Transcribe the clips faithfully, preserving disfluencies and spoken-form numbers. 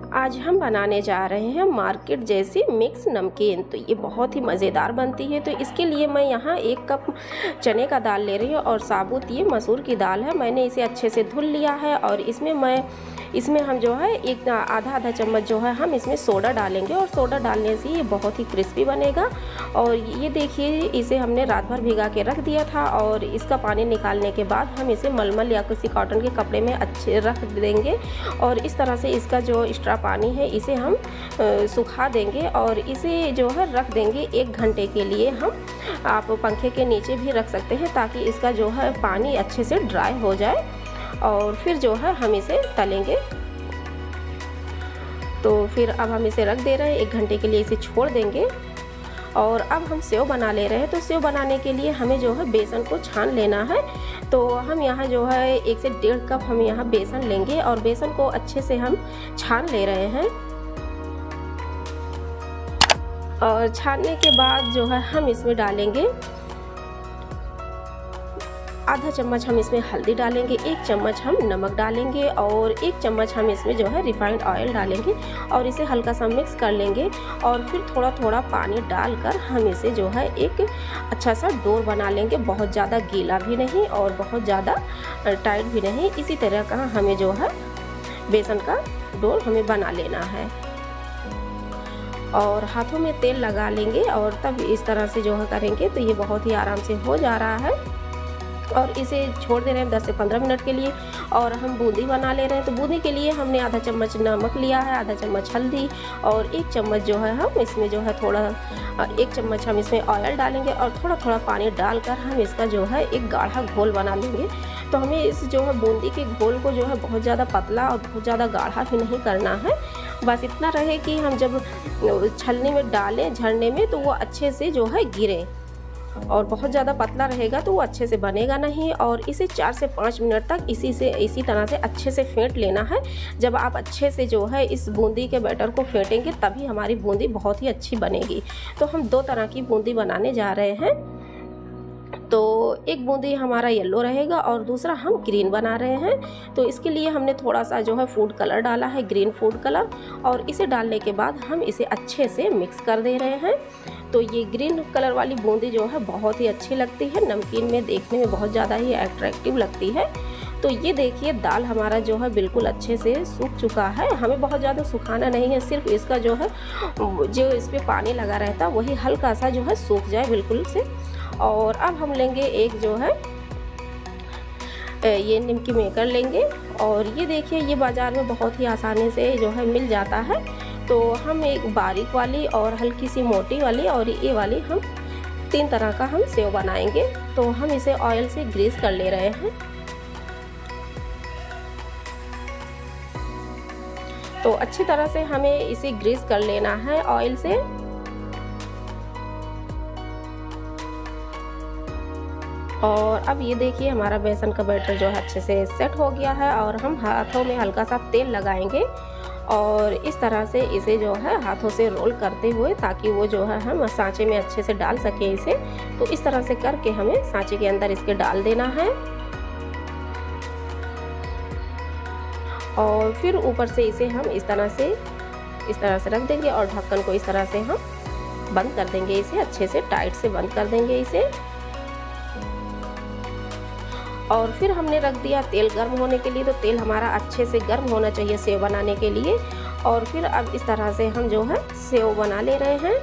आज हम बनाने जा रहे हैं मार्केट जैसी मिक्स नमकीन। तो ये बहुत ही मज़ेदार बनती है। तो इसके लिए मैं यहाँ एक कप चने का दाल ले रही हूँ और साबुत ये मसूर की दाल है। मैंने इसे अच्छे से धुल लिया है और इसमें मैं इसमें हम जो है एक आधा आधा चम्मच जो है हम इसमें सोडा डालेंगे और सोडा डालने से ये बहुत ही क्रिस्पी बनेगा। और ये देखिए, इसे हमने रात भर भिगा के रख दिया था और इसका पानी निकालने के बाद हम इसे मलमल या किसी कॉटन के कपड़े में अच्छे रख देंगे और इस तरह से इसका जो एक्स्ट्रा पानी है इसे हम सुखा देंगे और इसे जो है रख देंगे एक घंटे के लिए। हम आप पंखे के नीचे भी रख सकते हैं ताकि इसका जो है पानी अच्छे से ड्राई हो जाए और फिर जो है हम इसे तलेंगे। तो फिर अब हम इसे रख दे रहे हैं, एक घंटे के लिए इसे छोड़ देंगे। और अब हम सेव बना ले रहे हैं। तो सेव बनाने के लिए हमें जो है बेसन को छान लेना है। तो हम यहाँ जो है एक से डेढ़ कप हम यहाँ बेसन लेंगे और बेसन को अच्छे से हम छान ले रहे हैं। और छानने के बाद जो है हम इसमें डालेंगे आधा चम्मच हम इसमें हल्दी डालेंगे, एक चम्मच हम नमक डालेंगे और एक चम्मच हम इसमें जो है रिफाइंड ऑयल डालेंगे और इसे हल्का सा मिक्स कर लेंगे। और फिर थोड़ा थोड़ा पानी डालकर हम इसे जो है एक अच्छा सा डो बना लेंगे। बहुत ज़्यादा गीला भी नहीं और बहुत ज़्यादा टाइट भी नहीं, इसी तरह का हमें जो है बेसन का डो हमें बना लेना है। और हाथों में तेल लगा लेंगे और तब इस तरह से जो है करेंगे तो ये बहुत ही आराम से हो जा रहा है। और इसे छोड़ दे रहे हैं दस से पंद्रह मिनट के लिए। और हम बूंदी बना ले रहे हैं। तो बूंदी के लिए हमने आधा चम्मच नमक लिया है, आधा चम्मच हल्दी और एक चम्मच जो है हम इसमें जो है थोड़ा एक चम्मच हम इसमें ऑयल डालेंगे और थोड़ा थोड़ा पानी डालकर हम इसका जो है एक गाढ़ा घोल बना लेंगे। तो हमें इस जो है बूंदी के घोल को जो है बहुत ज़्यादा पतला और बहुत ज़्यादा गाढ़ा भी नहीं करना है। बस इतना रहे कि हम जब छलनी में डालें झरने में तो वो अच्छे से जो है गिरे। और बहुत ज़्यादा पतला रहेगा तो वो अच्छे से बनेगा नहीं। और इसे चार से पाँच मिनट तक इसी से इसी तरह से अच्छे से फेंट लेना है। जब आप अच्छे से जो है इस बूंदी के बैटर को फेंटेंगे तभी हमारी बूंदी बहुत ही अच्छी बनेगी। तो हम दो तरह की बूंदी बनाने जा रहे हैं। तो एक बूंदी हमारा येलो रहेगा और दूसरा हम ग्रीन बना रहे हैं। तो इसके लिए हमने थोड़ा सा जो है फूड कलर डाला है, ग्रीन फूड कलर, और इसे डालने के बाद हम इसे अच्छे से मिक्स कर दे रहे हैं। तो ये ग्रीन कलर वाली बूंदी जो है बहुत ही अच्छी लगती है, नमकीन में देखने में बहुत ज़्यादा ही अट्रैक्टिव लगती है। तो ये देखिए दाल हमारा जो है बिल्कुल अच्छे से सूख चुका है। हमें बहुत ज़्यादा सुखाना नहीं है, सिर्फ इसका जो है जो इस पर पानी लगा रहता वही हल्का सा जो है सूख जाए बिल्कुल से। और अब हम लेंगे एक जो है ये निमकी मेकर लेंगे और ये देखिए ये बाज़ार में बहुत ही आसानी से जो है मिल जाता है। तो हम एक बारीक वाली और हल्की सी मोटी वाली और ये वाली हम तीन तरह का हम सेव बनाएंगे। तो हम इसे ऑयल से ग्रीस कर ले रहे हैं। तो अच्छी तरह से हमें इसे ग्रीस कर लेना है ऑयल से। और अब ये देखिए हमारा बेसन का बैटर जो है अच्छे से सेट हो गया है और हम हाथों में हल्का सा तेल लगाएंगे और इस तरह से इसे जो है हाथों से रोल करते हुए ताकि वो जो है हम सांचे में अच्छे से डाल सकें इसे। तो इस तरह से करके हमें सांचे के अंदर इसके डाल देना है और फिर ऊपर से इसे हम इस तरह से इस तरह से रख देंगे और ढक्कन को इस तरह से हम बंद कर देंगे। इसे अच्छे से टाइट से बंद कर देंगे इसे। और फिर हमने रख दिया तेल गर्म होने के लिए। तो तेल हमारा अच्छे से गर्म होना चाहिए सेव बनाने के लिए। और फिर अब इस तरह से हम जो है सेव बना ले रहे हैं।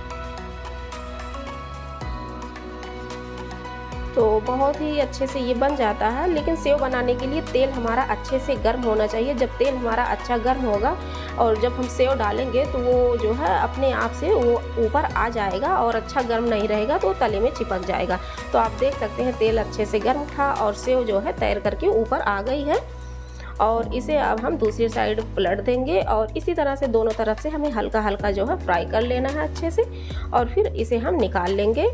तो बहुत ही अच्छे से ये बन जाता है। लेकिन सेव बनाने के लिए तेल हमारा अच्छे से गर्म होना चाहिए। जब तेल हमारा अच्छा गर्म होगा और जब हम सेव डालेंगे तो वो जो है अपने आप से वो ऊपर आ जाएगा और अच्छा गर्म नहीं रहेगा तो तले में चिपक जाएगा। तो आप देख सकते हैं तेल अच्छे से गर्म था और सेव जो है तैर करके ऊपर आ गई है। और इसे अब हम दूसरी साइड पलट देंगे और इसी तरह से दोनों तरफ से हमें हल्का हल्का जो है फ्राई कर लेना है अच्छे से। और फिर इसे हम निकाल लेंगे।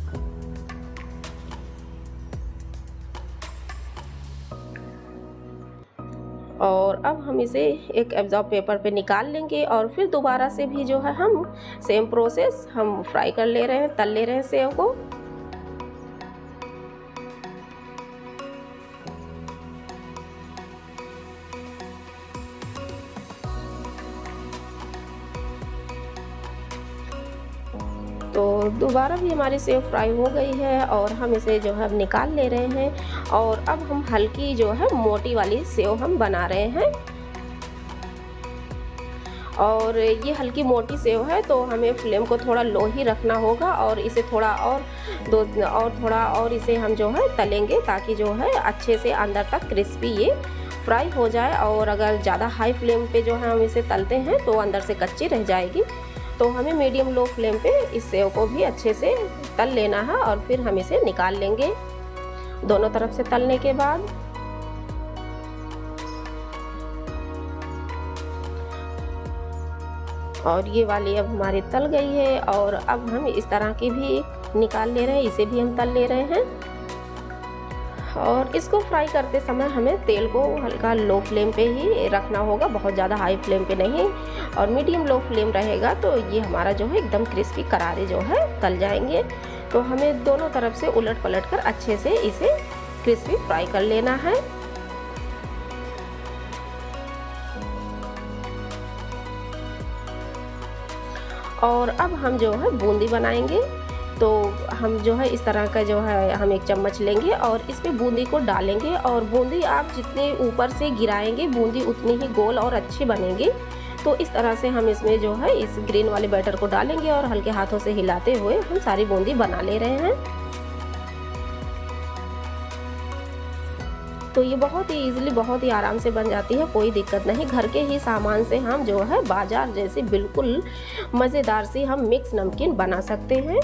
और अब हम इसे एक एब्जॉर्ब पेपर पे निकाल लेंगे और फिर दोबारा से भी जो है हम सेम प्रोसेस हम फ्राई कर ले रहे हैं, तल ले रहे हैं सेव को। तो दोबारा भी हमारी सेव फ्राई हो गई है और हम इसे जो है अब निकाल ले रहे हैं। और अब हम हल्की जो है मोटी वाली सेव हम बना रहे हैं। और ये हल्की मोटी सेव है तो हमें फ्लेम को थोड़ा लो ही रखना होगा और इसे थोड़ा और दो और थोड़ा और इसे हम जो है तलेंगे, ताकि जो है अच्छे से अंदर तक क्रिस्पी ये फ्राई हो जाए। और अगर ज़्यादा हाई फ्लेम पे जो है हम इसे तलते हैं तो अंदर से कच्ची रह जाएगी। तो हमें मीडियम लो फ्लेम पे इस सेव को भी अच्छे से तल लेना है और फिर हम इसे निकाल लेंगे दोनों तरफ से तलने के बाद। और ये वाली अब हमारी तल गई है और अब हम इस तरह की भी निकाल ले रहे हैं, इसे भी हम तल ले रहे हैं। और इसको फ्राई करते समय हमें तेल को हल्का लो फ्लेम पे ही रखना होगा, बहुत ज़्यादा हाई फ्लेम पे नहीं। और मीडियम लो फ्लेम रहेगा तो ये हमारा जो है एकदम क्रिस्पी करारे जो है तल जाएंगे। तो हमें दोनों तरफ से उलट पलट कर अच्छे से इसे क्रिस्पी फ्राई कर लेना है। और अब हम जो है बूंदी बनाएंगे। तो हम जो है इस तरह का जो है हम एक चम्मच लेंगे और इस पे बूंदी को डालेंगे। और बूंदी आप जितने ऊपर से गिराएंगे बूंदी उतनी ही गोल और अच्छी बनेगी। तो इस तरह से हम इसमें जो है इस ग्रीन वाले बैटर को डालेंगे और हल्के हाथों से हिलाते हुए हम सारी बूंदी बना ले रहे हैं। तो ये बहुत ही इजीली बहुत ही आराम से बन जाती है, कोई दिक्कत नहीं। घर के ही सामान से हम जो है बाजार जैसे बिल्कुल मज़ेदार सी हम मिक्स नमकीन बना सकते हैं।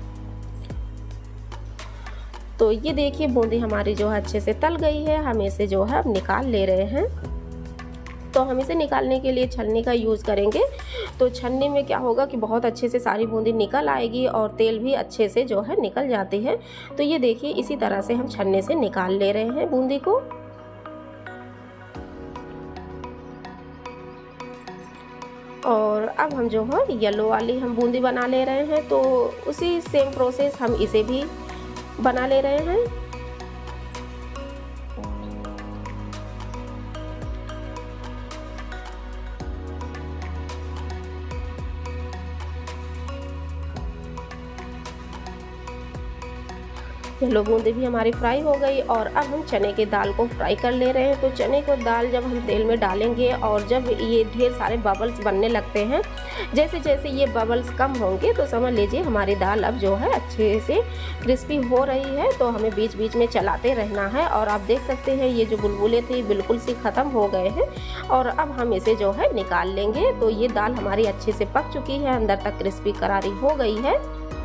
तो ये देखिए बूंदी हमारी जो है अच्छे से तल गई है, हम इसे जो है अब निकाल ले रहे हैं। तो हम इसे निकालने के लिए छन्नी का यूज़ करेंगे। तो छन्नी में क्या होगा कि बहुत अच्छे से सारी बूंदी निकल आएगी और तेल भी अच्छे से जो है निकल जाती है। तो ये देखिए इसी तरह से हम छन्नी से निकाल ले रहे हैं बूंदी को। और अब हम जो है येलो वाली हम बूंदी बना ले रहे हैं। तो उसी सेम प्रोसेस हम इसे भी बना ले रहे हैं। येलो बूंदी भी हमारी फ्राई हो गई और अब हम चने की दाल को फ्राई कर ले रहे हैं। तो चने को दाल जब हम तेल में डालेंगे और जब ये ढेर सारे बबल्स बनने लगते हैं, जैसे जैसे ये बबल्स कम होंगे तो समझ लीजिए हमारी दाल अब जो है अच्छे से क्रिस्पी हो रही है। तो हमें बीच बीच में चलाते रहना है। और आप देख सकते हैं ये जो बुलबुले थे बिल्कुल से ख़त्म हो गए हैं और अब हम इसे जो है निकाल लेंगे। तो ये दाल हमारी अच्छे से पक चुकी है, अंदर तक क्रिस्पी करारी हो गई है।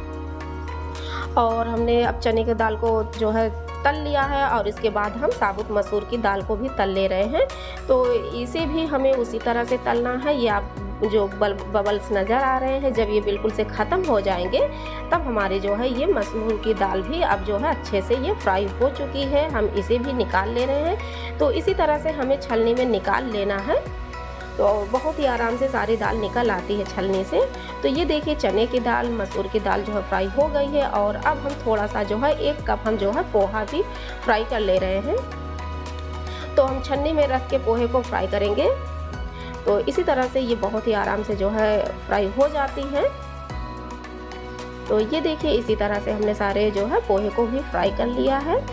और हमने अब चने की दाल को जो है तल लिया है और इसके बाद हम साबुत मसूर की दाल को भी तल ले रहे हैं। तो इसे भी हमें उसी तरह से तलना है। ये आप जो बल बबल्स नज़र आ रहे हैं जब ये बिल्कुल से ख़त्म हो जाएंगे तब हमारे जो है ये मसूर की दाल भी अब जो है अच्छे से ये फ्राई हो चुकी है। हम इसे भी निकाल ले रहे हैं। तो इसी तरह से हमें छलनी में निकाल लेना है। तो बहुत ही आराम से सारी दाल निकल आती है छलनी से। तो ये देखिए चने की दाल मसूर की दाल जो है फ्राई हो गई है। और अब हम थोड़ा सा जो है एक कप हम जो है पोहा भी फ्राई कर ले रहे हैं। तो हम छन्नी में रख के पोहे को फ्राई करेंगे। तो इसी तरह से ये बहुत ही आराम से जो है फ्राई हो जाती है। तो ये देखिए इसी तरह से हमने सारे जो है पोहे को भी फ्राई कर लिया है।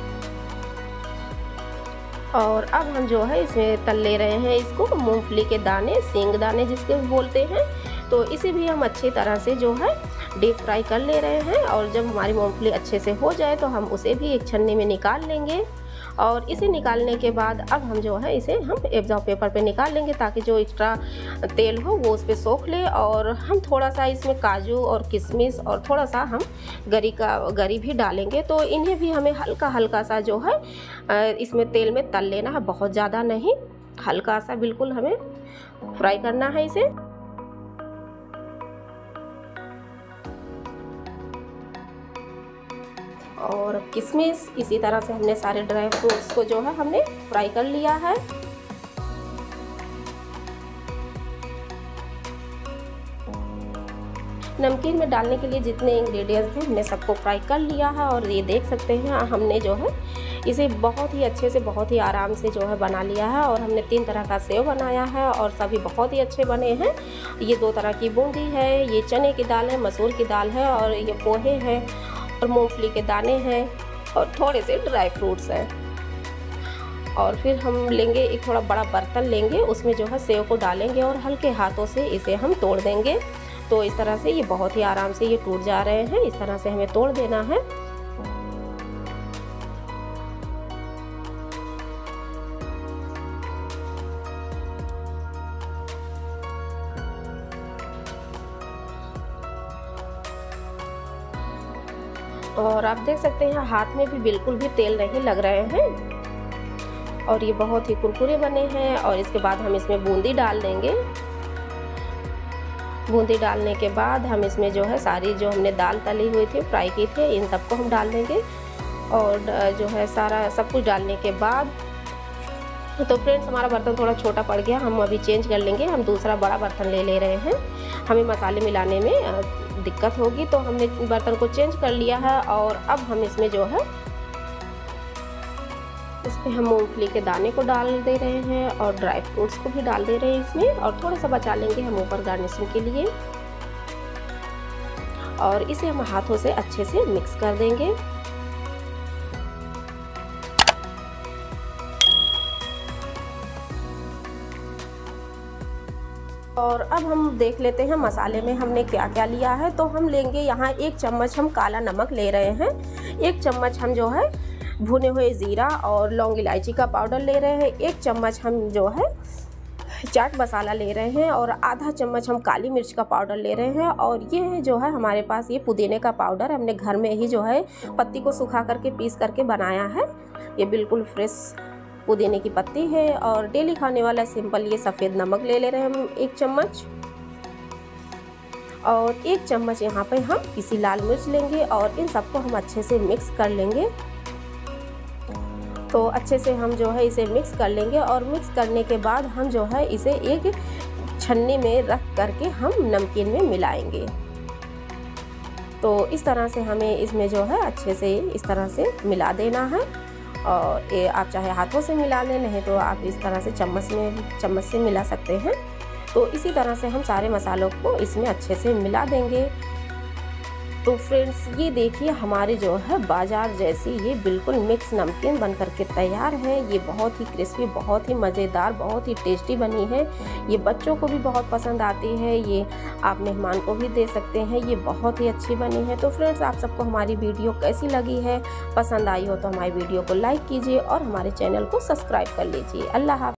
और अब हम जो है इसमें तल ले रहे हैं इसको मूंगफली के दाने, सींग दाने जिसके बोलते हैं। तो इसे भी हम अच्छी तरह से जो है डीप फ्राई कर ले रहे हैं। और जब हमारी मूंगफली अच्छे से हो जाए तो हम उसे भी एक छन्नी में निकाल लेंगे। और इसे निकालने के बाद अब हम जो है इसे हम एब्जॉर्ब पेपर पे निकाल लेंगे ताकि जो एक्स्ट्रा तेल हो वो उस पर सोख ले। और हम थोड़ा सा इसमें काजू और किशमिश और थोड़ा सा हम गरी का गरी भी डालेंगे। तो इन्हें भी हमें हल्का हल्का सा जो है इसमें तेल में तल लेना है, बहुत ज़्यादा नहीं, हल्का सा बिल्कुल हमें फ्राई करना है इसे। और किशमिश इसी तरह से हमने सारे ड्राई फ्रूट्स को जो है हमने फ्राई कर लिया है। नमकीन में डालने के लिए जितने इंग्रेडिएंट्स थे हमने सबको फ्राई कर लिया है। और ये देख सकते हैं हमने जो है इसे बहुत ही अच्छे से बहुत ही आराम से जो है बना लिया है। और हमने तीन तरह का सेव बनाया है और सभी बहुत ही अच्छे बने हैं। ये दो तरह की बूंदी है, ये चने की दाल है, मसूर की दाल है, और ये पोहे हैं और मूंगफली के दाने हैं और थोड़े से ड्राई फ्रूट्स हैं। और फिर हम लेंगे एक थोड़ा बड़ा बर्तन लेंगे, उसमें जो है सेव को डालेंगे और हल्के हाथों से इसे हम तोड़ देंगे। तो इस तरह से ये बहुत ही आराम से ये टूट जा रहे हैं। इस तरह से हमें तोड़ देना है। और आप देख सकते हैं हाथ में भी बिल्कुल भी तेल नहीं लग रहे हैं और ये बहुत ही कुरकुरे बने हैं। और इसके बाद हम इसमें बूंदी डाल देंगे। बूंदी डालने के बाद हम इसमें जो है सारी जो हमने दाल तली हुई थी, फ्राई की थी, इन सबको हम डाल देंगे। और जो है सारा सब कुछ डालने के बाद तो फ्रेंड्स हमारा बर्तन थोड़ा छोटा पड़ गया, हम अभी चेंज कर लेंगे। हम दूसरा बड़ा बर्तन ले ले रहे हैं, हमें मसाले मिलाने में दिक्कत होगी, तो हमने बर्तन को चेंज कर लिया है। और अब हम इसमें जो है इसमें हम मूंगफली के दाने को डाल दे रहे हैं और ड्राई फ्रूट्स को भी डाल दे रहे हैं इसमें, और थोड़ा सा बचा लेंगे हम ऊपर गार्निशिंग के लिए। और इसे हम हाथों से अच्छे से मिक्स कर देंगे। और अब हम देख लेते हैं मसाले में हमने क्या क्या लिया है। तो हम लेंगे यहाँ एक चम्मच हम काला नमक ले रहे हैं, एक चम्मच हम जो है भुने हुए ज़ीरा और लौंग इलायची का पाउडर ले रहे हैं, एक चम्मच हम जो है चाट मसाला ले रहे हैं और आधा चम्मच हम काली मिर्च का पाउडर ले रहे हैं। और ये जो है हमारे पास ये पुदीने का पाउडर, हमने घर में ही जो है पत्ती को सुखा करके पीस करके बनाया है। ये बिल्कुल फ्रेश पुदीने की पत्ती है। और डेली खाने वाला सिंपल ये सफ़ेद नमक ले ले रहे हैं हम एक चम्मच, और एक चम्मच यहाँ पे हम पिसी लाल मिर्च लेंगे और इन सबको हम अच्छे से मिक्स कर लेंगे। तो अच्छे से हम जो है इसे मिक्स कर लेंगे और मिक्स करने के बाद हम जो है इसे एक छन्नी में रख करके हम नमकीन में मिलाएंगे। तो इस तरह से हमें इसमें जो है अच्छे से इस तरह से मिला देना है। और ये आप चाहे हाथों से मिला लें, नहीं तो आप इस तरह से चम्मच में चम्मच से मिला सकते हैं। तो इसी तरह से हम सारे मसालों को इसमें अच्छे से मिला देंगे। तो फ्रेंड्स ये देखिए हमारी जो है बाजार जैसी ये बिल्कुल मिक्स नमकीन बन करके तैयार है। ये बहुत ही क्रिस्पी, बहुत ही मज़ेदार, बहुत ही टेस्टी बनी है। ये बच्चों को भी बहुत पसंद आती है, ये आप मेहमान को भी दे सकते हैं। ये बहुत ही अच्छी बनी है। तो फ्रेंड्स आप सबको हमारी वीडियो कैसी लगी है, पसंद आई हो तो हमारी वीडियो को लाइक कीजिए और हमारे चैनल को सब्सक्राइब कर लीजिए। अल्लाह हाफ़िज़।